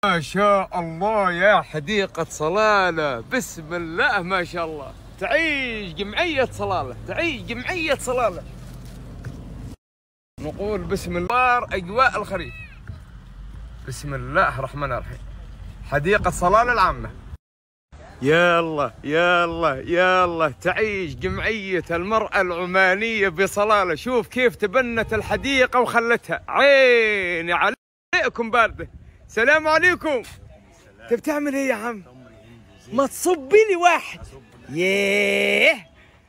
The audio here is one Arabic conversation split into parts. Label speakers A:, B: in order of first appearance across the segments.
A: ما شاء الله يا حديقة صلالة، بسم الله ما شاء الله. تعيش جمعية صلالة، تعيش جمعية صلالة. نقول بسم الله أجواء الخريف. بسم الله الرحمن الرحيم. حديقة صلالة العامة. يلا يلا يلا تعيش جمعية المرأة العمانية بصلالة. شوف كيف تبنت الحديقة وخلتها، عيني عليكم باردة. السلام عليكم. انت بتعمل ايه يا عم؟ ما تصبي لي واحد. ياه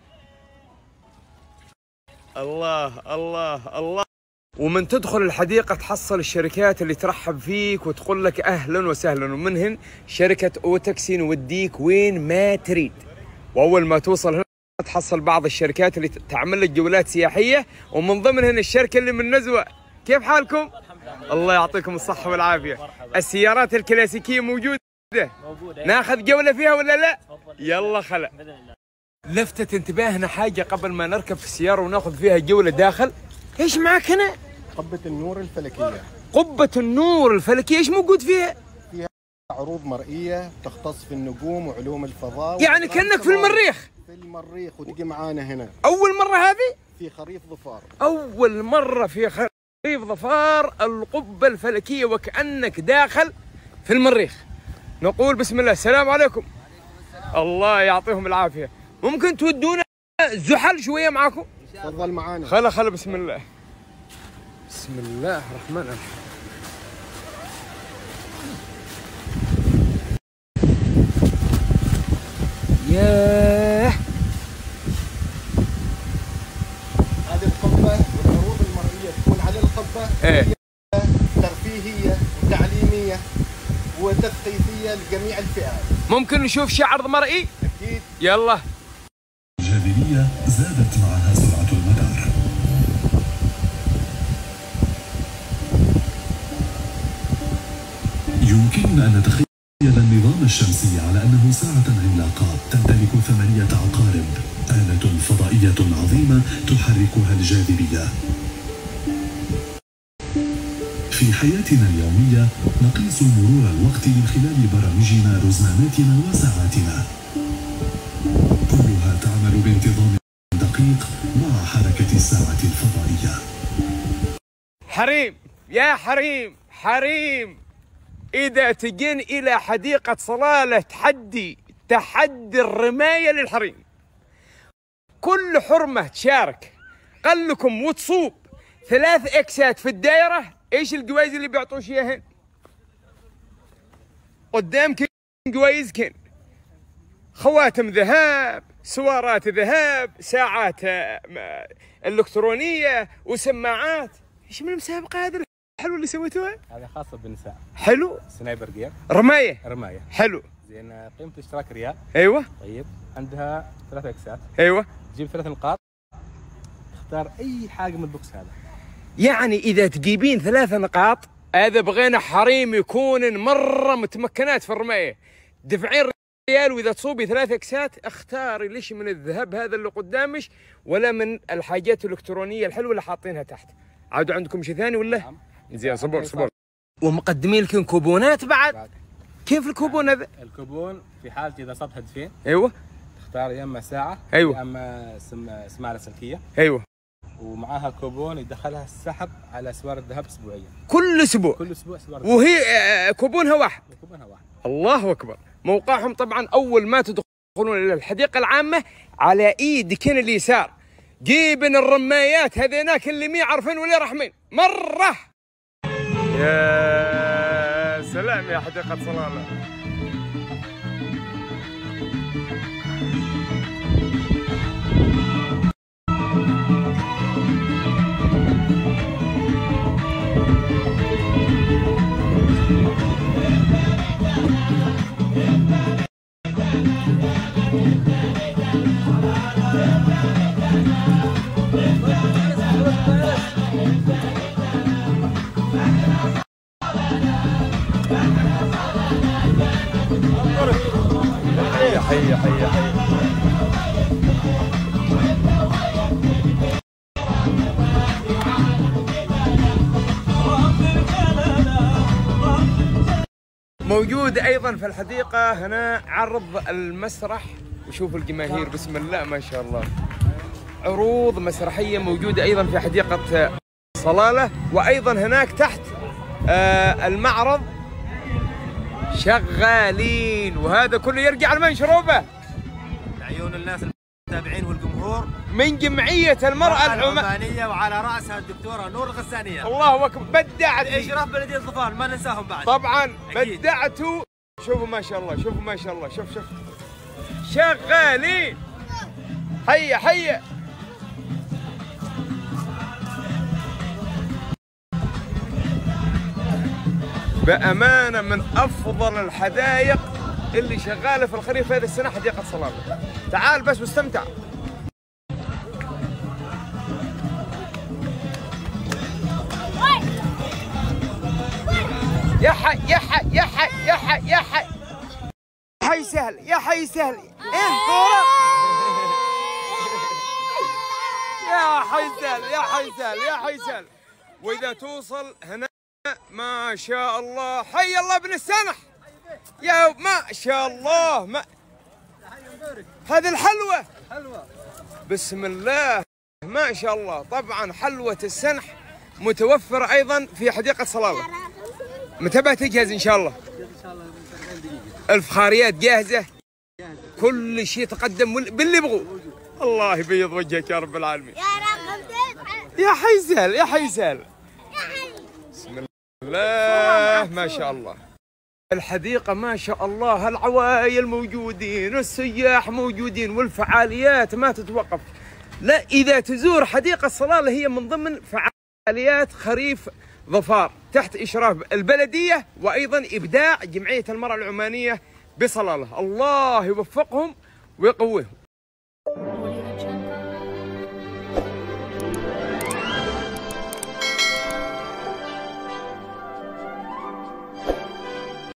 A: الله الله الله. ومن تدخل الحديقة تحصل الشركات اللي ترحب فيك وتقول لك أهلا وسهلا، ومنهن شركة أوتاكسي نوديك وين ما تريد. وأول ما توصل هنا تحصل بعض الشركات اللي تعمل لك جولات سياحية، ومن ضمنهن الشركة اللي من نزوة. كيف حالكم؟ الله يعطيكم الصحة والعافية. السيارات الكلاسيكية موجودة؟ ناخذ جولة فيها ولا لا؟ يلا خلا. لفتت انتباهنا حاجة قبل ما نركب في السيارة وناخذ فيها جولة داخل. ايش معك هنا؟
B: قبة النور الفلكية.
A: قبة النور الفلكية، ايش موجود فيها؟
B: فيها عروض مرئية تختص في النجوم وعلوم الفضاء.
A: يعني كأنك في المريخ.
B: في المريخ، وتجي معانا هنا.
A: أول مرة هذه؟
B: في خريف ظفار.
A: أول مرة في خريف ظفار القبة الفلكية وكأنك داخل في المريخ. نقول بسم الله. السلام عليكم. الله يعطيهم العافية. ممكن تودونا زحل شوية معاكم؟
B: تفضل معانا.
A: خلا بسم الله. بسم الله الرحمن الرحيم. ياه
B: هذه القبة والعروض المرئية تكون على القبة.
A: ايه
B: ترفيهية وتعليمية وتثقيفية لجميع الفئات.
A: ممكن نشوف شيء عرض مرئي؟
B: أكيد.
A: يلا.
C: الجاذبية زادت معها سرعة المدار. يمكننا أن نتخيل النظام الشمسي على أنه ساعة عملاقة تمتلك 8 عقارب، آلة فضائية عظيمة تحركها الجاذبية. في حياتنا اليومية نقيس مرور الوقت من خلال برامجنا، رزناماتنا وساعاتنا، كلها تعمل بانتظام دقيق مع حركة الساعة الفضائية.
A: حريم يا حريم، إذا تجين إلى حديقة صلالة تحدي الرماية للحريم. كل حرمة تشارك قال وتصوب 3 إكسات في الدائرة. إيش الجوائز اللي بيعطوش إياهن؟ قدامك جوائز خواتم ذهب، سوارات ذهب، ساعات إلكترونية وسماعات. إيش من المسابقة هذا الحلو اللي سويتوها؟
D: هذا خاصة بالنساء.
A: حلو.
D: سنايبر جير.
A: رماية. حلو.
D: زين، قيمة الاشتراك ريال.
A: ايوه.
D: طيب، عندها 3 اكسات.
A: ايوه.
D: تجيب 3 نقاط، تختار أي حاجة من البوكس هذا.
A: يعني إذا تجيبين 3 نقاط، هذا بغينا حريم يكون مرة متمكنات في الرماية. دفعين ريال، وإذا تصوبي 3 اكسات اختاري ليش من الذهب هذا اللي قدامك ولا من الحاجات الإلكترونية الحلوة اللي حاطينها تحت. عادوا عندكم شيء ثاني ولا؟
D: نعم.
A: زين صبر. ومقدمين لكم كوبونات بعد. كيف الكوبون هذا؟
D: الكوبون في حالة إذا صبت هدفين.
A: ايوه.
D: تختار يا إما ساعة.
A: ايوه.
D: يا إما سماعة لاسلكية.
A: ايوه.
D: ومعاها كوبون يدخلها السحب على أسوار الذهب أسبوعيا.
A: كل أسبوع.
D: أسوار.
A: وهي كوبونها واحد.
D: كوبونها واحد.
A: الله أكبر. موقعهم طبعا أول ما تدخلون إلى الحديقة العامة على إيدك اليسار جيبن الرمايات هذيناك اللي مي عارفين ولا رحمين مرة. يا سلام يا حديقة صلالة. موجود ايضا في الحديقه هنا عرض المسرح، وشوف الجماهير بسم الله ما شاء الله. عروض مسرحيه موجوده ايضا في حديقه صلاله، وايضا هناك تحت المعرض شغالين، وهذا كله يرجع لمن شروبه؟
E: عيون الناس المتابعين والجمهور
A: من جمعيه المراه
E: العمانيه، وعلى راسها الدكتوره نور الغسانيه.
A: الله اكبر، بدعت
E: اشراف بلديه ظفار ما ننساهم بعد.
A: طبعا
E: أكيد.
A: بدعتوا. شوفوا ما شاء الله، شوفوا ما شاء الله، شوف شغالين. هيا هيا. بأمانة من أفضل الحدائق اللي شغالة في الخريف هذه السنة حديقة صلاله. تعال بس واستمتع. يا حي يا حي يا حي يا حي يا حي. حي سهل يا حي سهل. ايه طورة. يا حي سهل يا حي سهل يا حي سهل. وإذا توصل هنا ما شاء الله، حي الله بن السنح. يا ما شاء الله. هذه الحلوة. بسم الله ما شاء الله. طبعا حلوة السنح متوفرة أيضا في حديقة صلاله. متى بتجهز إن شاء الله؟ الفخاريات جاهزة، كل شيء تقدم باللي يبغوا. الله يبيض وجهك يا رب العالمين. يا حي سهل يا حي سهل. بسم الله ما شاء الله. الحديقة ما شاء الله، العوائل موجودين، السياح موجودين، والفعاليات ما تتوقف. لا، إذا تزور حديقة صلاله هي من ضمن فعاليات خريف ظفار تحت إشراف البلدية، وأيضا إبداع جمعية المرأة العمانية بصلاله. الله يوفقهم ويقويهم.